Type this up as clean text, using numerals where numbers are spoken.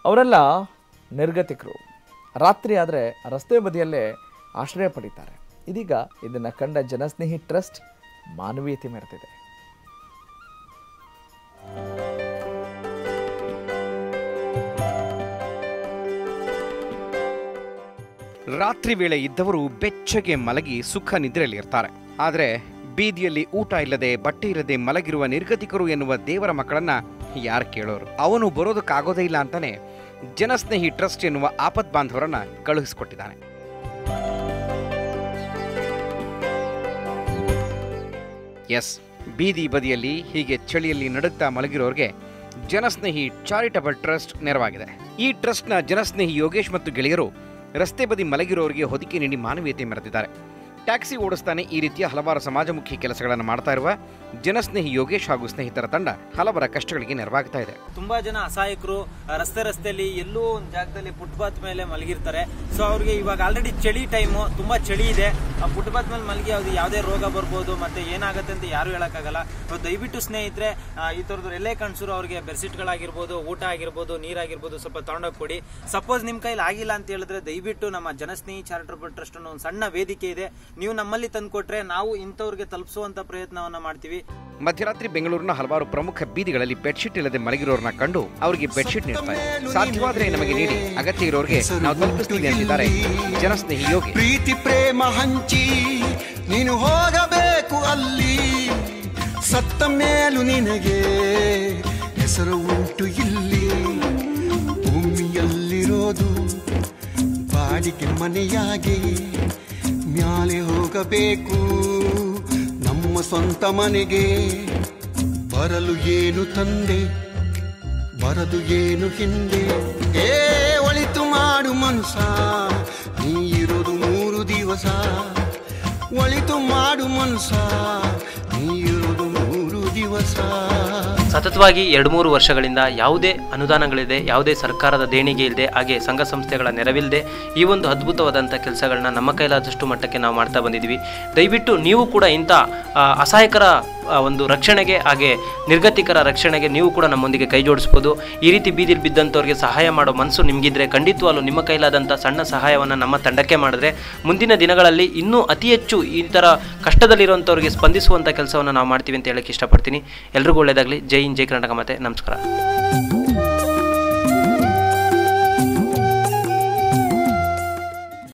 ಅವರೆಲ್ಲ ನಿರ್ಗತಿಕರು. ರಾತ್ರಿ ಆದರೆ ರಸ್ತೆ ಬದಿಯಲ್ಲೇ ಆಶ್ರಯ ಪಡೀತಾರೆ. ಇದೀಗ ಇದನ್ನು ಕಂಡ ಜನಸ್ನೇಹಿ ಟ್ರಸ್ಟ್ ಮಾನವೀಯತೆ ಮೆರೆದಿದೆ. ರಾತ್ರಿ ವೇಳೆ ಇದ್ದವರು ಬೆಚ್ಚಗೆ ಮಲಗಿ ಸುಖ ನಿದ್ರೆಯಲ್ಲಿ ಇರ್ತಾರೆ. ಆದರೆ ಬೀದಿಯಲ್ಲಿ ಊಟ ಇಲ್ಲದೆ ಬಟ್ಟೆ ಇಲ್ಲದೆ ಮಲಗಿರುವ ನಿರ್ಗತಿಕರು ಎನ್ನುವ ದೇವರ ಮಕ್ಕಳನ್ನ ಯಾರು ಕೇಳೋರು? ಅವನು ಬರೋದಕ್ಕಾಗೋದೇ ಇಲ್ಲ ಅಂತಾನೆ ಜನಸ್ನೇಹಿ ಟ್ರಸ್ಟ್ ಎನ್ನುವ ಆಪತ್ ಬಾಂಧವರನ್ನ ಕಳುಹಿಸಿಕೊಟ್ಟಿದ್ದಾನೆ. ಎಸ್, ಬೀದಿ ಬದಿಯಲ್ಲಿ ಹೀಗೆ ಚಳಿಯಲ್ಲಿ ನಡುಗ್ತಾ ಮಲಗಿರೋರಿಗೆ ಜನಸ್ನೇಹಿ ಚಾರಿಟಬಲ್ ಟ್ರಸ್ಟ್ ನೆರವಾಗಿದೆ. ಈ ಟ್ರಸ್ಟ್ನ ಜನಸ್ನೇಹಿ ಯೋಗೇಶ್ ಮತ್ತು ಗೆಳೆಯರು ರಸ್ತೆ ಬದಿ ಮಲಗಿರೋರಿಗೆ ಹೊದಿಕೆ ನೀಡಿ ಮಾನವೀಯತೆ ಮೆರೆದಿದ್ದಾರೆ. ಟ್ಯಾಕ್ಸಿ ಓಡಿಸ್ತಾನೆ ಈ ರೀತಿಯ ಹಲವಾರು ಸಮಾಜಮುಖಿ ಕೆಲಸಗಳನ್ನು ಮಾಡ್ತಾ ಇರುವ ಜನಸ್ನೇಹಿ ಯೋಗೇಶ್ ಹಾಗೂ ಸ್ನೇಹಿತರ ತಂಡ ಹಲವರ ಕಷ್ಟಗಳಿಗೆ ನೆರವಾಗ್ತಾ ಇದೆ. ತುಂಬಾ ಜನ ಅಸಹಾಯಕರು ರಸ್ತೆಯಲ್ಲಿ ಎಲ್ಲೋ ಒಂದು ಜಾಗದಲ್ಲಿ ಫುಟ್ಪಾತ್ ಮೇಲೆ ಮಲಗಿರ್ತಾರೆ. ಸೊ ಅವ್ರಿಗೆ ಇವಾಗ ಆಲ್ರೆಡಿ ಚಳಿ ಟೈಮು, ತುಂಬಾ ಚಳಿ ಇದೆ. ಆ ಫುಟ್ಪಾತ್ ಮೇಲೆ ಮಲಗಿ ಅವ್ರಿಗೆ ಯಾವುದೇ ರೋಗ ಬರ್ಬೋದು, ಮತ್ತೆ ಏನಾಗುತ್ತೆ ಅಂತ ಯಾರು ಹೇಳಕ್ಕಾಗಲ್ಲ. ದಯವಿಟ್ಟು ಸ್ನೇಹಿತರೆ, ಈ ತರದ್ದು ಎಲ್ಲೇ ಕಾಣಿಸಿದ್ರು ಅವ್ರಿಗೆ ಬೆಡ್ಶೀಟ್ಗಳಾಗಿರ್ಬೋದು, ಊಟ ಆಗಿರ್ಬೋದು, ನೀರಾಗಿರ್ಬೋದು ಸ್ವಲ್ಪ ತಗೊಂಡೋಗಿ ಕೊಡಿ. ಸಪೋಸ್ ನಿಮ್ ಕೈಲಿ ಆಗಿಲ್ಲ ಅಂತ ಹೇಳಿದ್ರೆ ದಯವಿಟ್ಟು ನಮ್ಮ ಜನಸ್ನೇಹಿ ಚಾರಿಟಬಲ್ ಟ್ರಸ್ಟ್ ಅನ್ನೋ ಒಂದು ಸಣ್ಣ ವೇದಿಕೆ ಇದೆ, ನೀವು ನಮ್ಮಲ್ಲಿ ತಂದುಕೊಟ್ರೆ ನಾವು ಇಂಥವ್ರಿಗೆ ತಲುಪಿಸುವಂತ ಪ್ರಯತ್ನವನ್ನ ಮಾಡ್ತೀವಿ. ಮಧ್ಯರಾತ್ರಿ ಬೆಂಗಳೂರಿನ ಹಲವಾರು ಪ್ರಮುಖ ಬೀದಿಗಳಲ್ಲಿ ಬೆಡ್ಶೀಟ್ ಇಲ್ಲದೆ ಮಲಗಿರೋರನ್ನ ಕಂಡು ಅವರಿಗೆ ಬೆಡ್ಶೀಟ್ ನೀಡ್ತಾರೆ. ಸಾಧ್ಯವಾದ್ರೆ ನಮಗೆ ನೀಡಿ, ಅಗತ್ಯ ಇರೋರಿಗೆ ನಾವು ತಲುಪಿಸ್ತೀವಿ ಅಂತಿದ್ದಾರೆ ಜನಸ್ನೇಹಿ ಯೋಗಿ. ಪ್ರೀತಿ ಪ್ರೇಮ ಹಂಚಿ ನೀನು ಹೋಗಬೇಕು ಅಲ್ಲಿ, ಸತ್ತ ಮೇಲೂ ನಿನಗೆ ಹೆಸರು ಉಂಟು ಇಲ್ಲಿ. ಭೂಮಿಯಲ್ಲಿರೋದು ಬಾಡಿಗೆ ಮನೆಯಾಗಿ ಮ್ಯಾಲೆ ಹೋಗಬೇಕು ನಮ್ಮ ಸ್ವಂತ ಮನೆಗೆ. ಬರಲು ಏನು ತಂದೆ, ಬರದು ಏನು ಹಿಂದೆ. ಒಳಿತು ಮಾಡು ಮನುಷ್ಯ, ನೀ ಇರೋದು 3 ದಿವಸ. ಒಳಿತು ಮಾಡು ಮನುಷ್ಯ, ನೀ ಇರೋದು 3 ದಿವಸ. ಸತತವಾಗಿ 2-3 ವರ್ಷಗಳಿಂದ ಯಾವುದೇ ಅನುದಾನಗಳಿದೆ, ಯಾವುದೇ ಸರ್ಕಾರದ ದೇಣಿಗೆ ಇಲ್ಲದೆ, ಹಾಗೆ ಸಂಘ ಸಂಸ್ಥೆಗಳ ನೆರವಿಲ್ಲದೆ ಈ ಒಂದು ಅದ್ಭುತವಾದಂಥ ಕೆಲಸಗಳನ್ನ ನಮ್ಮ ಕೈಲಾದಷ್ಟು ಮಟ್ಟಕ್ಕೆ ನಾವು ಮಾಡ್ತಾ ಬಂದಿದ್ದೀವಿ. ದಯವಿಟ್ಟು ನೀವು ಕೂಡ ಇಂಥ ಅಸಹಾಯಕರ ಒಂದು ರಕ್ಷಣೆಗೆ, ಹಾಗೆ ನಿರ್ಗತಿಕರ ರಕ್ಷಣೆಗೆ ನೀವು ಕೂಡ ನಮ್ಮೊಂದಿಗೆ ಕೈ ಜೋಡಿಸ್ಬೋದು. ಈ ರೀತಿ ಬೀದಿಲಿ ಬಿದ್ದಂಥವ್ರಿಗೆ ಸಹಾಯ ಮಾಡೋ ಮನಸ್ಸು ನಿಮಗಿದ್ರೆ ಖಂಡಿತವಾಗ್ಲೂ ನಿಮ್ಮ ಕೈಲಾದಂಥ ಸಣ್ಣ ಸಹಾಯವನ್ನು ನಮ್ಮ ತಂಡಕ್ಕೆ ಮಾಡಿದ್ರೆ ಮುಂದಿನ ದಿನಗಳಲ್ಲಿ ಇನ್ನೂ ಅತಿ ಹೆಚ್ಚು ಈ ಥರ ಕಷ್ಟದಲ್ಲಿರುವಂಥವ್ರಿಗೆ ಸ್ಪಂದಿಸುವಂಥ ಕೆಲಸವನ್ನು ನಾವು ಮಾಡ್ತೀವಿ ಅಂತ ಹೇಳಕ್ಕೆ ಇಷ್ಟಪಡ್ತೀನಿ. ಎಲ್ರಿಗೂ ಒಳ್ಳೆಯದಾಗಲಿ. ಜೈ ಹಿಂದ್, ಜೈ ಕರ್ನಾಟಕ ಮಾತೆ. ನಮಸ್ಕಾರ.